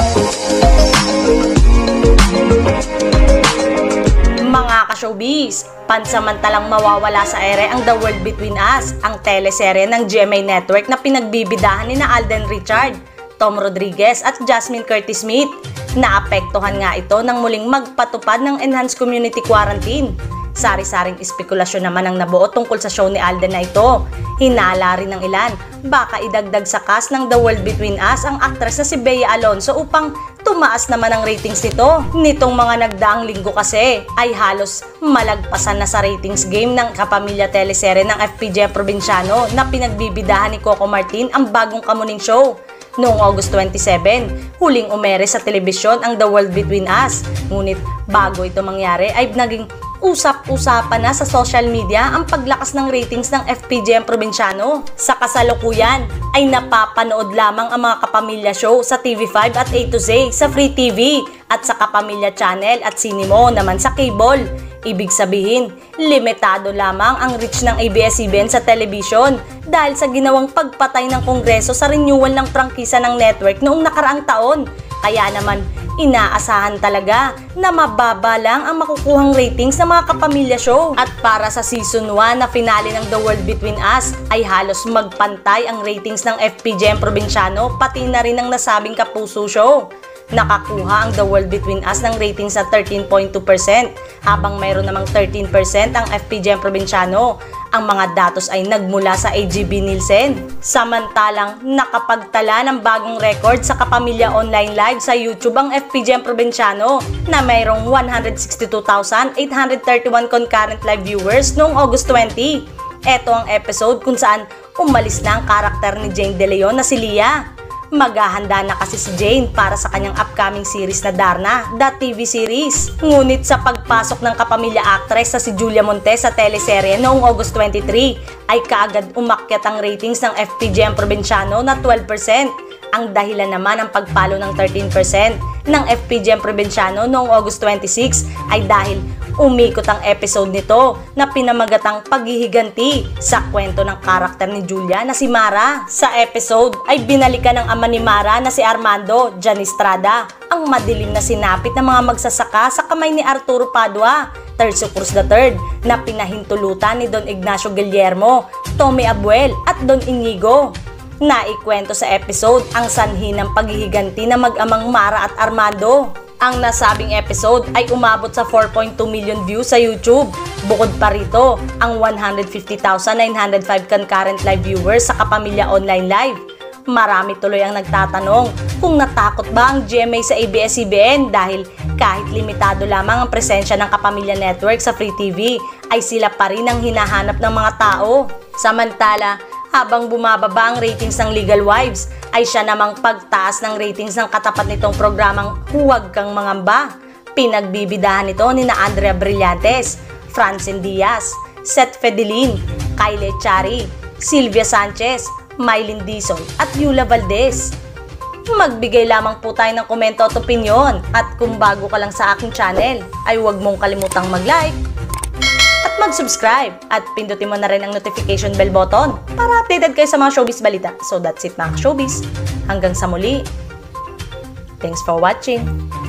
Mga ka-showbiz, pansamantalang mawawala sa ere ang The World Between Us, ang teleserye ng GMA Network na pinagbibidahan ni Alden Richard, Tom Rodriguez at Jasmine Curtis Smith. Naapektuhan nga ito nang muling magpatupad ng enhanced community quarantine. Sari-saring espekulasyon naman ang nabuo tungkol sa show ni Alden na ito. Hinala rin ng ilan, baka idagdag sa cast ng The World Between Us ang aktres na si Bea Alonzo upang tumaas naman ang ratings nito. Nitong mga nagdaang linggo kasi ay halos malagpasan na sa ratings game ng kapamilya teleserye ng FPJ Provinciano na pinagbibidahan ni Coco Martin ang bagong kamuning show. Noong August 27, huling umere sa telebisyon ang The World Between Us. Ngunit bago ito mangyari ay naging usap-usapan na sa social media ang paglakas ng ratings ng FPJ Provinciano. Sa kasalukuyan ay napapanood lamang ang mga kapamilya show sa TV5 at A to Z sa Free TV at sa Kapamilya Channel at Cinemo naman sa cable. Ibig sabihin, limitado lamang ang reach ng ABS-CBN sa television dahil sa ginawang pagpatay ng Kongreso sa renewal ng prangkisa ng network noong nakaraang taon. Kaya naman, inaasahan talaga na mababa lang ang makukuhang ratings ng mga kapamilya show. At para sa season 1 na finale ng The World Between Us ay halos magpantay ang ratings ng FPJ Provinciano pati na rin ang nasabing Kapuso show. Nakakuha ang The World Between Us ng ratings sa 13.2% habang mayroon namang 13% ang FPJ Provinciano. Ang mga datos ay nagmula sa AGB Nielsen. Samantalang nakapagtala ng bagong record sa Kapamilya Online Live sa YouTube ang FPJ Provinciano na mayroong 162,831 concurrent live viewers noong August 20. Ito ang episode kung saan umalis na ang karakter ni Jane De Leon na si Leah. Maghahanda na kasi si Jane para sa kanyang upcoming series na Darna, The TV series. Ngunit sa pagpasok ng kapamilya actress na si Julia Montes sa teleserye noong August 23, ay kaagad umakyat ang ratings ng FPJ Provinciano na 12%. Ang dahilan naman ng pagpalo ng 13% ng FPJ Provinciano noong August 26 ay dahil umikot ang episode nito na pinamagatang paghihiganti sa kwento ng karakter ni Julia na si Mara. Sa episode ay binalikan ng ama ni Mara na si Armando Janistrada ang madilim na sinapit ng mga magsasaka sa kamay ni Arturo Padua, Tercio Cruz III, na pinahintulutan ni Don Ignacio Guillermo, Tommy Abuel at Don Inigo. Naikwento sa episode ang sanhi ng paghihiganti ng mag-amang Mara at Armando. Ang nasabing episode ay umabot sa 4.2 million views sa YouTube. Bukod pa rito, ang 150,905 concurrent live viewers sa Kapamilya Online Live. Marami tuloy ang nagtatanong kung natakot ba ang GMA sa ABS-CBN dahil kahit limitado lamang ang presensya ng Kapamilya Network sa Free TV ay sila pa rin ang hinahanap ng mga tao. Samantala, habang bumababa ang ratings ng Legal Wives, ay siya namang pagtaas ng ratings ng katapat nitong programang Huwag Kang Mangamba. Pinagbibidahan nito ni na Andrea Brillantes, Francine Diaz, Seth Fedelin, Kylie Chari, Sylvia Sanchez, Mylene Dizon at Yula Valdez. Magbigay lamang po tayo ng komento at opinyon, at kung bago ka lang sa aking channel ay huwag mong kalimutang mag-like at mag-subscribe at pindutin mo na rin ang notification bell button para updated kayo sa mga showbiz balita. So that's it mga showbiz. Hanggang sa muli. Thanks for watching.